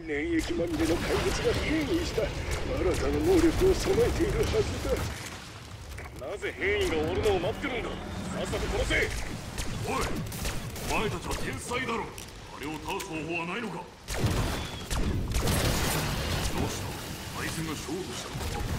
粘液まみれの怪物が変異した新たな能力を備えているはずだ。なぜ変異がおるのを待ってるんだ。さっさと殺せ。 おい、お前たちは天才だろ。あれを倒す方法はないのか。どうした、対戦が勝負したのか。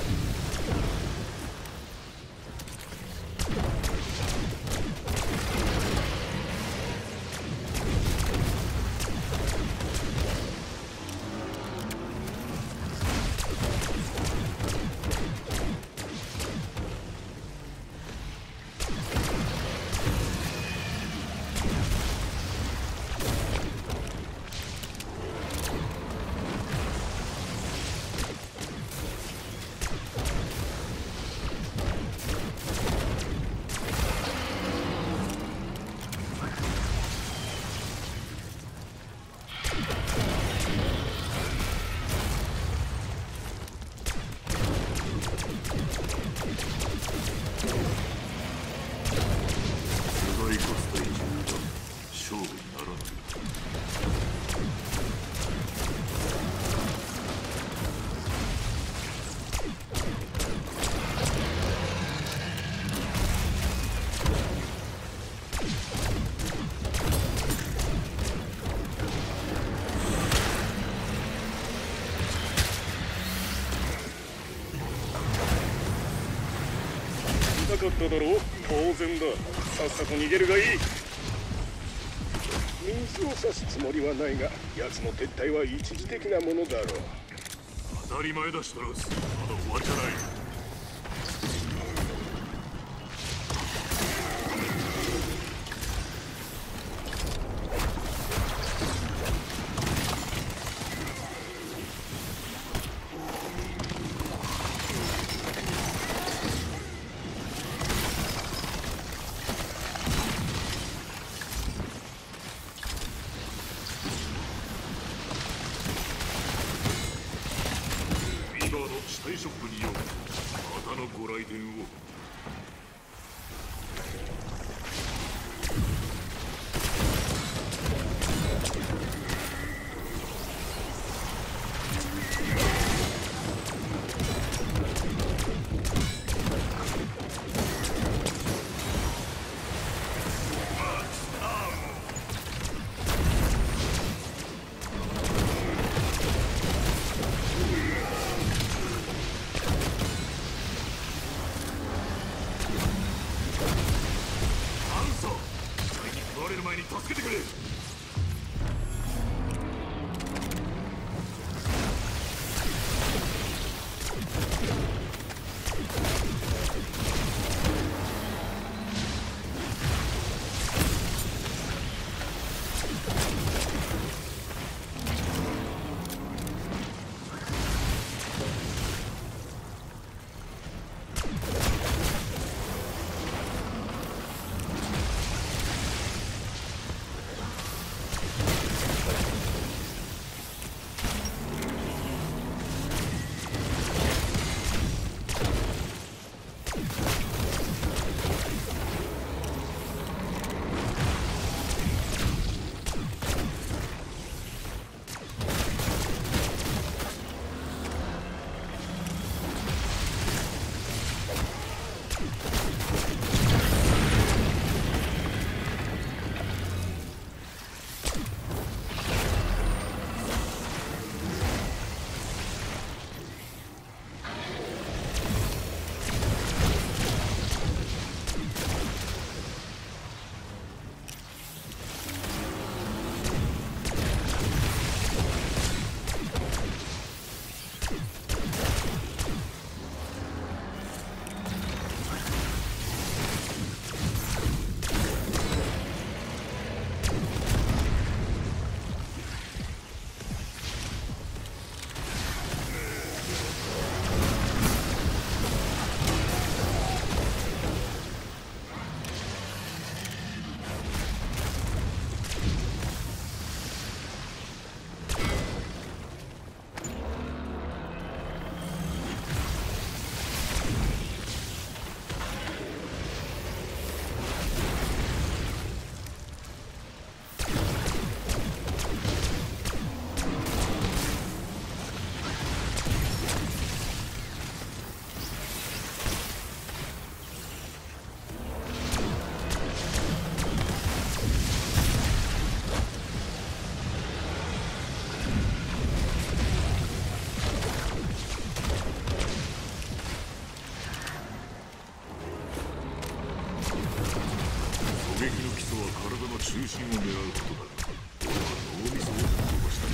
なかっただろう。当然だ。さっさと逃げるがいい。水を差すつもりはないが、奴の撤退は一時的なものだろう。 当たり前だ、シトラウス。まだ終わりじゃない。死体ショップによう。またのご来店を。前に助けてくれ。 撃の基礎は体の中心を狙うことだ。俺は脳みそを飛ばした。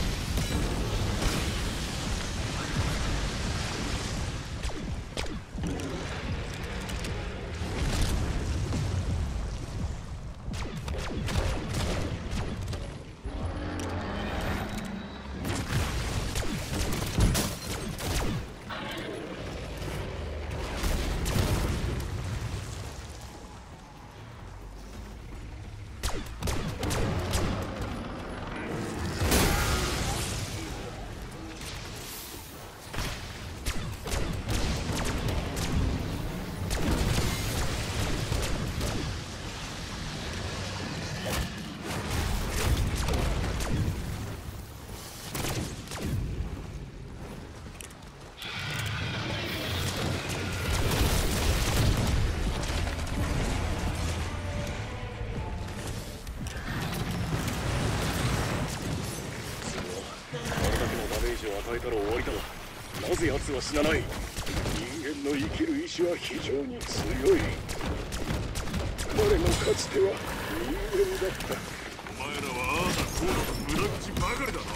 与えたら終わりだ。なぜ奴は死なない？人間の生きる意志は非常に強い。彼のかつては人間だった。お前らはああだこうだと無駄口ばかりだな。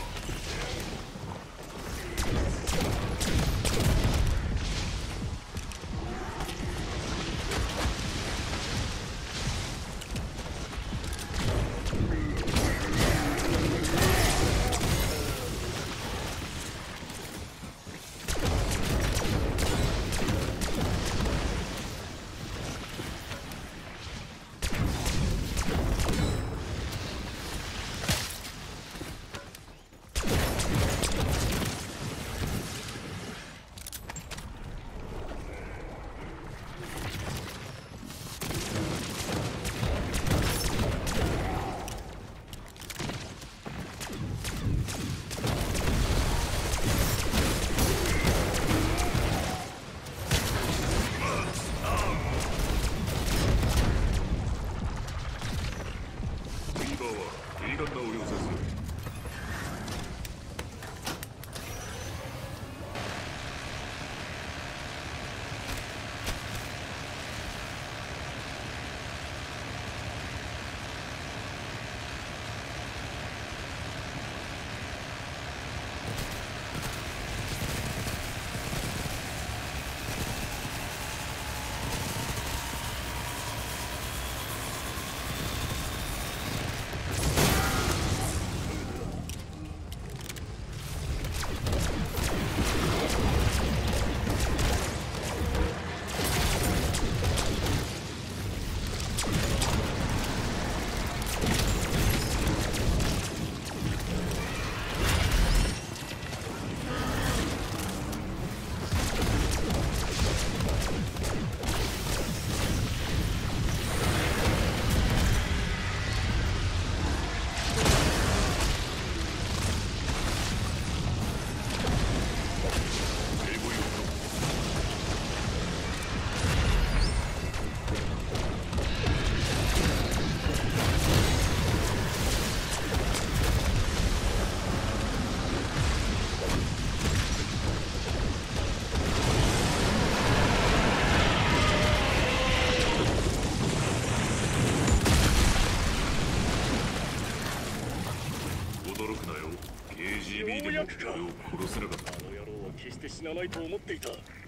死なないと思っていた。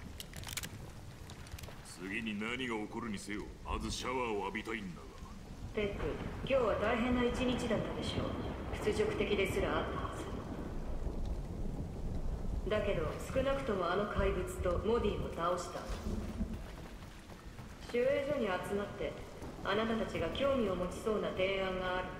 次に何が起こるにせよ、まずシャワーを浴びたいんだが。 テック、今日は大変な一日だったでしょう。屈辱的ですらあったはず。だけど少なくともあの怪物とモディを倒した。守衛所に集まってあなたたちが興味を持ちそうな提案がある。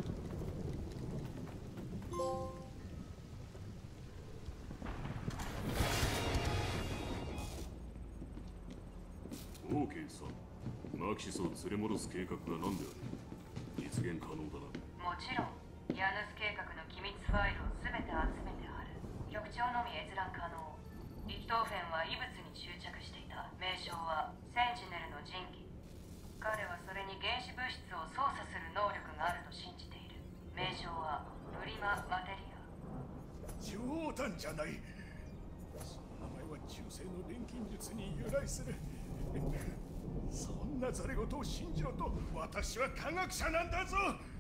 オーケーさん、マキシスを連れ戻す計画が何である？実現可能だな。 もちろん、ヤヌス計画の機密ファイルを全て集めてある。局長のみ閲覧可能。リヒトーフェンは異物に執着していた。名称はセンチネルの神器。彼はそれに原子物質を操作する能力があると信じている。名称はプリマ・マテリア。 冗談じゃない。その名前は中世の錬金術に由来する。 そんなざれ言を信じろと。私は科学者なんだぞ。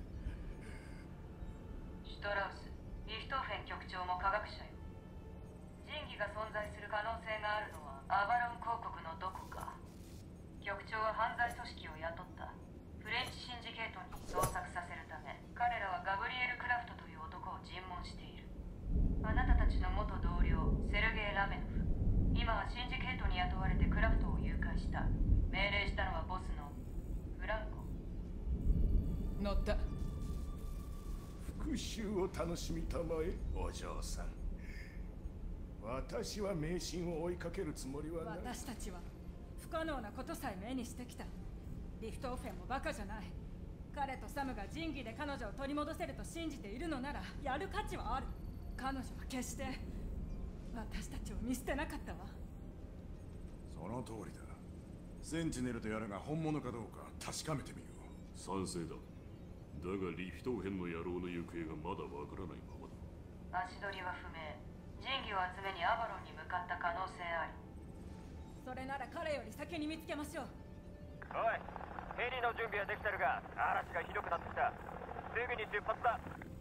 シュトラウス、リヒトーフェン局長も科学者よ。神器が存在する可能性があるのはアバロン公国のどこか。局長は犯罪組織を雇ったフレンチシンジケートに捜索させるため、彼らはガブリエル・クラフトという男を尋問している。あなたたちの元同僚セルゲイ・ラメノフ、今はシンジケートに雇われてクラフトを誘拐した。命令したのはボスのフランコ。 乗った。 復讐を楽しみたまえ、お嬢さん。私は迷信を追いかけるつもりはない。 私たちは不可能なことさえ目にしてきた。リフトオフェンもバカじゃない。彼とサムが仁義で彼女を取り戻せると信じているのならやる価値はある。彼女は決して私たちを見捨てなかったわ。 その通りだ。センチネルとやらが本物かどうか確かめてみよう。 賛成だ。だがリフトーヘンの野郎の行方がまだわからないままだ。 足取りは不明。神器を集めにアバロンに向かった可能性あり。 それなら彼より先に見つけましょう。 おい、ヘリの準備はできてるが、嵐がひどくなってきた。すぐに出発だ。